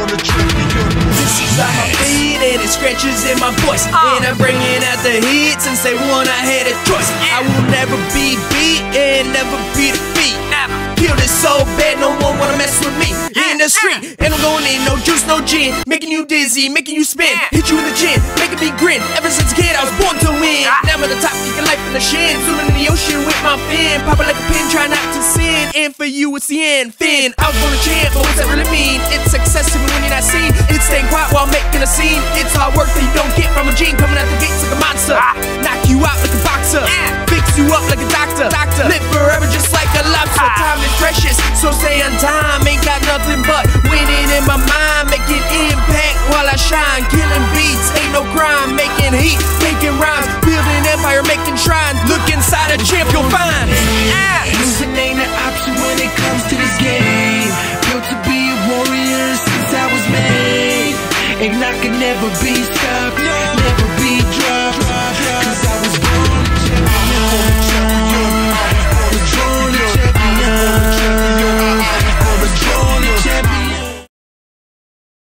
on the champion. This on my feet and it scratches in my voice. And I'm bringing out the heat since they won, I had a choice. I will never be beat and never be defeated. Feel this so bad, no one wanna mess with me in the street. And I'm going in, no juice, no gin, making you dizzy, making you spin, hit you in the chin, making me grin. Ever since a kid, I was born to win. Now I'm at the top, kicking life in the shin, swimming in the ocean with my fin, popping like a pin, trying not to sin. And for you, it's the end. Finn, I was born a champ, but what's that really mean? It's success to me when you're not seen. It's staying quiet while making a scene. It's hard work that you don't get from a gene, coming out the gates like a monster, knock you out like a boxer, fix you up like a doctor. Live forever just like a lobster. Time is precious, so stay on time. Ain't got nothing but winning in my mind, making impact while I shine. Killing beats, ain't no crime. Making heat, making rhymes, building empire, making shrines. Look inside a champ, you'll find. Losing ain't an option when it comes to this game. Built to be a warrior since I was made, and I can never be stopped.